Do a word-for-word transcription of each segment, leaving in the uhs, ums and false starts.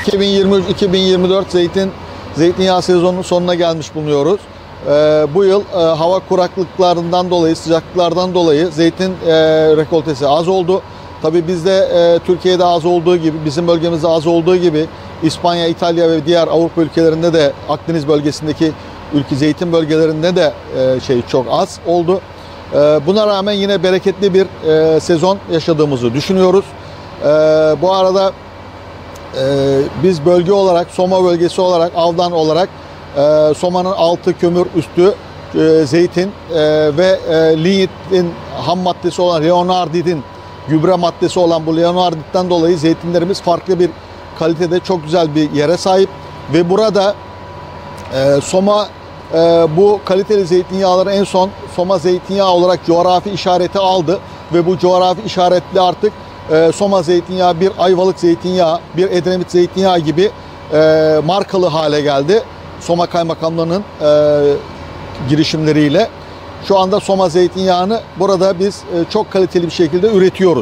iki bin yirmi üç iki bin yirmi dört zeytin zeytinyağı sezonunun sonuna gelmiş bulunuyoruz. Ee, bu yıl e, hava kuraklıklarından dolayı, sıcaklıklardan dolayı zeytin e, rekoltesi az oldu. Tabii bizde e, Türkiye'de az olduğu gibi, bizim bölgemizde az olduğu gibi İspanya, İtalya ve diğer Avrupa ülkelerinde de, Akdeniz bölgesindeki ülke zeytin bölgelerinde de e, şey çok az oldu. E, buna rağmen yine bereketli bir e, sezon yaşadığımızı düşünüyoruz. E, bu arada e, biz bölge olarak, Soma bölgesi olarak, Avdan olarak e, Soma'nın altı kömür, üstü e, zeytin e, ve e, lignitin ham maddesi olan leonardit'in gübre maddesi olan bu leonardit'ten dolayı zeytinlerimiz farklı bir kalitede, çok güzel bir yere sahip ve burada e, Soma e, bu kaliteli zeytinyağları en son Soma zeytinyağı olarak coğrafi işareti aldı ve bu coğrafi işaretli artık e, Soma zeytinyağı bir Ayvalık zeytinyağı, bir Edremit zeytinyağı gibi e, markalı hale geldi. Soma Kaymakamlığı'nın e, girişimleriyle. Şu anda Soma zeytinyağını burada biz e, çok kaliteli bir şekilde üretiyoruz.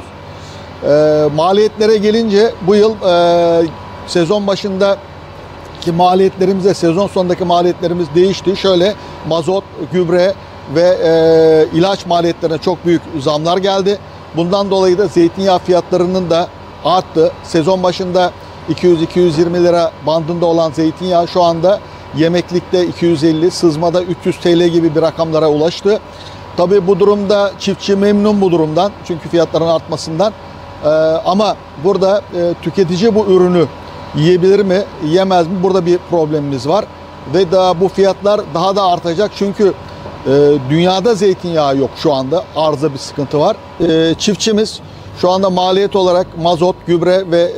E, maliyetlere gelince bu yıl e, sezon başındaki maliyetlerimizle sezon sonundaki maliyetlerimiz değişti. Şöyle mazot, gübre ve e, ilaç maliyetlerine çok büyük zamlar geldi. Bundan dolayı da zeytinyağı fiyatlarının da arttı. Sezon başında iki yüz iki yüz yirmi lira bandında olan zeytinyağı şu anda yemeklikte iki yüz elli, sızmada üç yüz T L gibi bir rakamlara ulaştı. Tabii bu durumda çiftçi memnun bu durumdan. Çünkü fiyatların artmasından. Ee, ama burada e, tüketici bu ürünü yiyebilir mi, yiyemez mi? Burada bir problemimiz var. Ve daha bu fiyatlar daha da artacak. Çünkü e, dünyada zeytinyağı yok şu anda. Arzda bir sıkıntı var. E, çiftçimiz şu anda maliyet olarak mazot, gübre ve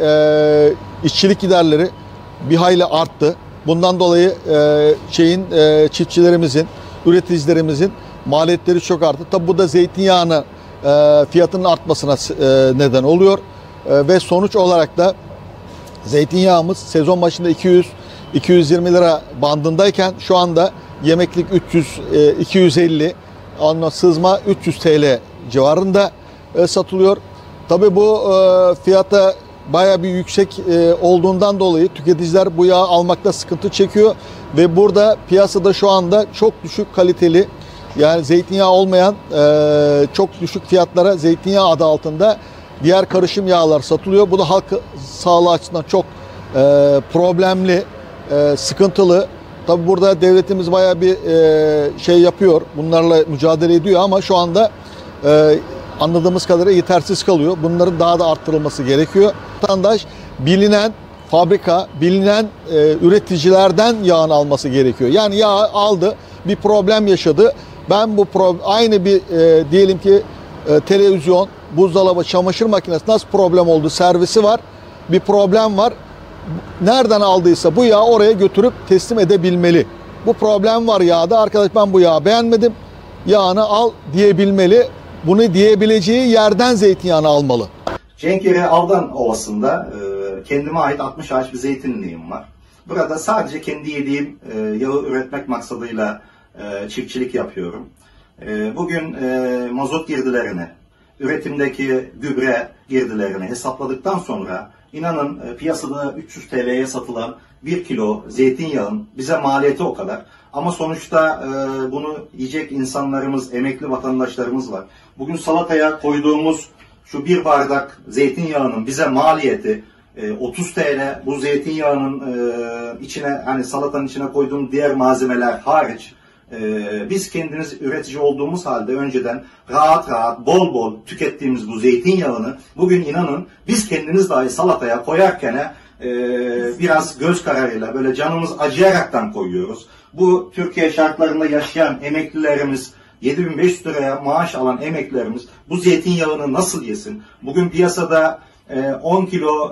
e, işçilik giderleri bir hayli arttı. Bundan dolayı e, şeyin e, çiftçilerimizin, üreticilerimizin maliyetleri çok arttı. Tabi bu da zeytinyağının e, fiyatının artmasına e, neden oluyor. E, ve sonuç olarak da zeytinyağımız sezon başında iki yüz iki yüz yirmi lira bandındayken şu anda yemeklik üç yüz iki yüz elli, onunla sızma üç yüz T L civarında e, satılıyor. Tabi bu e, fiyata bayağı bir yüksek e, olduğundan dolayı tüketiciler bu yağı almakta sıkıntı çekiyor ve burada piyasada şu anda çok düşük kaliteli, yani zeytinyağı olmayan e, çok düşük fiyatlara zeytinyağı adı altında diğer karışım yağlar satılıyor. Bu da halk sağlığı açısından çok e, problemli, e, sıkıntılı. Tabi burada devletimiz bayağı bir e, şey yapıyor, bunlarla mücadele ediyor ama şu anda e, anladığımız kadarıyla yetersiz kalıyor. Bunların daha da arttırılması gerekiyor. Vatandaş bilinen fabrika, bilinen e, üreticilerden yağını alması gerekiyor. Yani yağ aldı, bir problem yaşadı. Ben bu problem, aynı bir e, diyelim ki e, televizyon, buzdolabı, çamaşır makinesi nasıl problem oldu, servisi var, bir problem var. Nereden aldıysa bu yağı oraya götürüp teslim edebilmeli. Bu problem var yağda. Arkadaş ben bu yağı beğenmedim, yağını al diyebilmeli. Bunu diyebileceği yerden zeytinyağını almalı. Cenkere Avdan Ovası'nda e, kendime ait altmış ağaç bir zeytinliğim var. Burada sadece kendi yediğim e, yağı üretmek maksadıyla e, çiftçilik yapıyorum. E, bugün e, mazot girdilerini, üretimdeki gübre girdilerini hesapladıktan sonra inanın e, piyasada üç yüz T L'ye satılan bir kilo zeytinyağın bize maliyeti o kadar. Ama sonuçta e, bunu yiyecek insanlarımız, emekli vatandaşlarımız var. Bugün salataya koyduğumuz şu bir bardak zeytinyağının bize maliyeti e, otuz T L. Bu zeytinyağının e, içine, hani salatanın içine koyduğum diğer malzemeler hariç, e, biz kendimiz üretici olduğumuz halde önceden rahat rahat, bol bol tükettiğimiz bu zeytinyağını bugün inanın biz kendimiz dahi salataya koyarken e, biraz göz kararıyla, böyle canımız acıyaraktan koyuyoruz. Bu Türkiye şartlarında yaşayan emeklilerimiz, yedi bin beş yüz liraya maaş alan emeklilerimiz bu zeytinyağını nasıl yesin? Bugün piyasada on kilo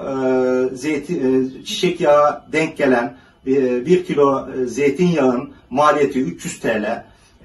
zeytin, çiçek yağı denk gelen bir kilo zeytinyağın maliyeti üç yüz T L.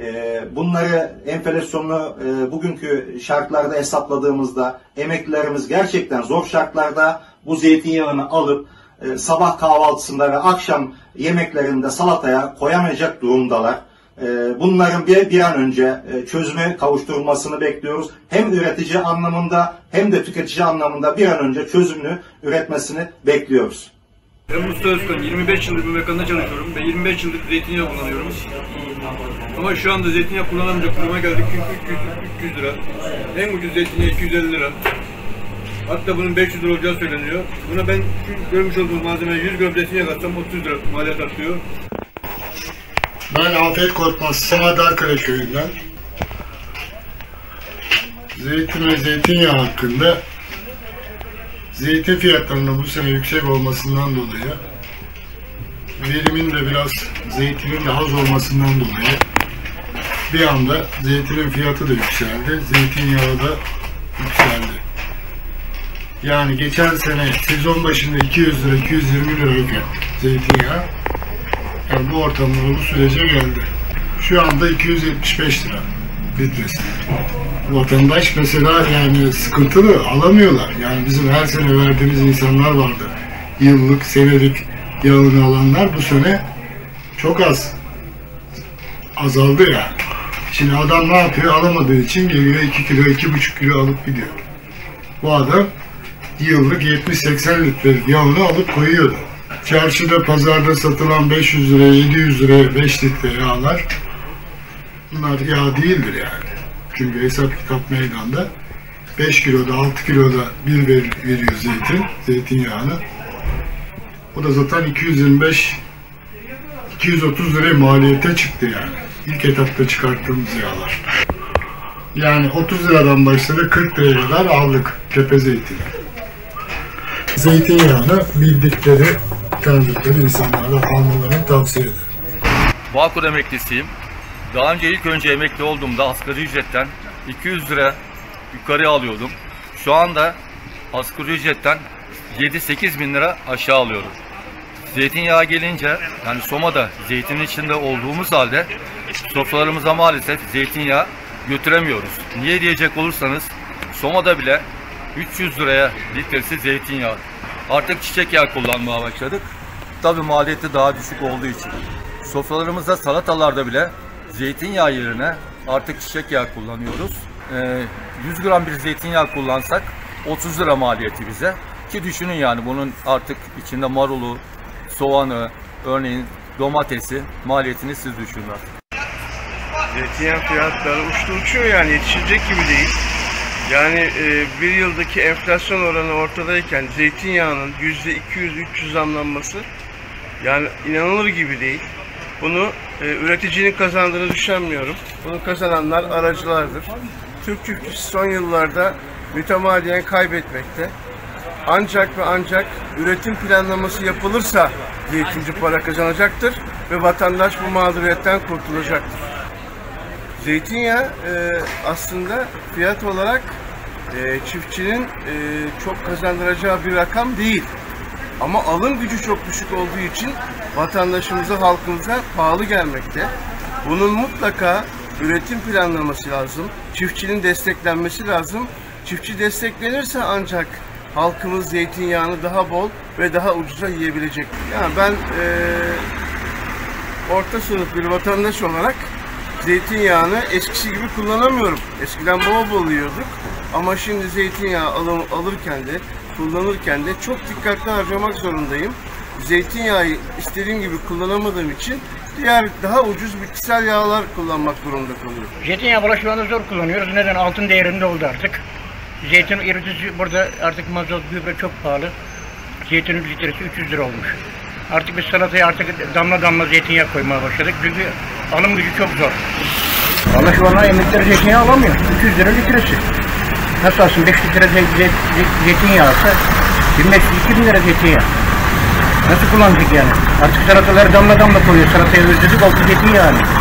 Bunları, enflasyonlu bugünkü şartlarda hesapladığımızda emeklilerimiz gerçekten zor şartlarda bu zeytinyağını alıp sabah kahvaltısında ve akşam yemeklerinde salataya koyamayacak durumdalar. Bunların bir, bir an önce çözüme kavuşturulmasını bekliyoruz. Hem üretici anlamında hem de tüketici anlamında bir an önce çözümünü üretmesini bekliyoruz. Ben Mustafa Özkan, yirmi beş yıldır bu mekanda çalışıyorum ve yirmi beş yıldır zeytinyağı kullanıyorum. Ama şu anda zeytinyağı kullanamayacak duruma geldik çünkü üç yüz lira. En ucuz zeytinyağı iki yüz elli lira. Hatta bunun beş yüz lira olacağı söyleniyor. Buna ben şu görmüş olduğunuz malzemeye yüz gram zeytinyağı katsam otuz lira maliyet artıyor. Ben Afet Korkmaz, Samadarkale köyünden. Zeytin ve zeytinyağı hakkında zeytin fiyatlarının bu sene yüksek olmasından dolayı, verimin de biraz zeytinin de az olmasından dolayı bir anda zeytinin fiyatı da yükseldi, zeytinyağı da yükseldi. Yani geçen sene sezon başında iki yüz lira, iki yüz yirmi lirayken zeytinyağı, yani bu ortamlara, bu sürece geldi. Şu anda iki yüz yetmiş beş lira litresi. Vatandaş mesela yani sıkıntılı, alamıyorlar. Yani bizim her sene verdiğimiz insanlar vardı. Yıllık, senelik yağını alanlar bu sene çok az. Azaldı yani. Şimdi adam ne yapıyor? Alamadığı için geliyor iki kilo, iki buçuk kilo alıp gidiyor. Bu adam yıllık yetmiş seksen litrelik yağını alıp koyuyordu. Çarşıda, pazarda satılan beş yüz liraya, yedi yüz liraya beş litre yağlar, bunlar yağ değildir yani. Çünkü hesap kitap meydanda. beş kiloda, altı kiloda bir ver, veriyor zeytin, zeytinyağını. O da zaten iki yüz yirmi beş iki yüz otuz liraya maliyete çıktı yani. İlk etapta çıkarttığımız yağlar. Yani otuz liradan başladı, kırk liraya kadar aldık tepe zeytini. Zeytinyağını bildikleri, tanıdıkları insanlara almalarını tavsiye ederim. Bağkur emeklisiyim. Daha önce ilk önce emekli olduğumda asgari ücretten iki yüz lira yukarı alıyordum. Şu anda asgari ücretten yedi sekiz bin lira aşağı alıyorum. Zeytinyağı gelince, yani Soma'da zeytinin içinde olduğumuz halde sofralarımıza maalesef zeytinyağı götüremiyoruz. Niye diyecek olursanız Soma'da bile üç yüz liraya litresi zeytinyağı. Artık çiçek yağı kullanmaya başladık. Tabii maliyeti daha düşük olduğu için. Sofralarımızda, salatalarda bile zeytinyağı yerine artık çiçek yağı kullanıyoruz. Ee, yüz gram bir zeytinyağı kullansak otuz lira maliyeti bize. Ki düşünün yani bunun artık içinde marulu, soğanı, örneğin domatesi maliyetini siz düşünün artık. Zeytinyağı fiyatları uçtu uçuyor yani, yetişecek gibi değil. Yani e, bir yıldaki enflasyon oranı ortadayken zeytinyağının yüzde iki yüz üç yüz zamlanması yani inanılır gibi değil. Bunu e, üreticinin kazandığını düşünmüyorum. Bunu kazananlar aracılardır. Türk çiftçisi son yıllarda mütemadiyen kaybetmekte. Ancak ve ancak üretim planlaması yapılırsa zeytinci para kazanacaktır ve vatandaş bu mağduriyetten kurtulacaktır. Zeytinyağı e, aslında fiyat olarak e, çiftçinin e, çok kazandıracağı bir rakam değil. Ama alım gücü çok düşük olduğu için vatandaşımıza, halkımıza pahalı gelmekte. Bunun mutlaka üretim planlaması lazım, çiftçinin desteklenmesi lazım. Çiftçi desteklenirse ancak halkımız zeytinyağını daha bol ve daha ucuza yiyebilecek. Yani ben e, orta sınıf bir vatandaş olarak zeytinyağını eskisi gibi kullanamıyorum. Eskiden bol bol yiyorduk ama şimdi zeytinyağı alım, alırken de kullanırken de çok dikkatli harcamak zorundayım. Zeytinyağı istediğim gibi kullanamadığım için diğer daha ucuz bitkisel yağlar kullanmak durumunda kalıyorum. Zeytinyağı bulaşığını zor kullanıyoruz. Neden? Altın değerinde oldu artık. Zeytin üreticisi burada artık mazot, gübre çok pahalı. Zeytinin litresi üç yüz lira olmuş. Artık biz salataya artık damla damla zeytinyağı koymaya başladık. Çünkü alım gücü çok zor. Vallahi şu anda emekliler zeytinyağı alamıyor. üç yüz lira litresi. Nasıl alsın? beş litre zey, zey, zey, zeytinyağı alsa yirmi beş iki bin lira zeytinyağı. Nasıl kullanacak yani? Artık salataları damla damla koyuyor. Salataya özledik oldu zeytinyağı.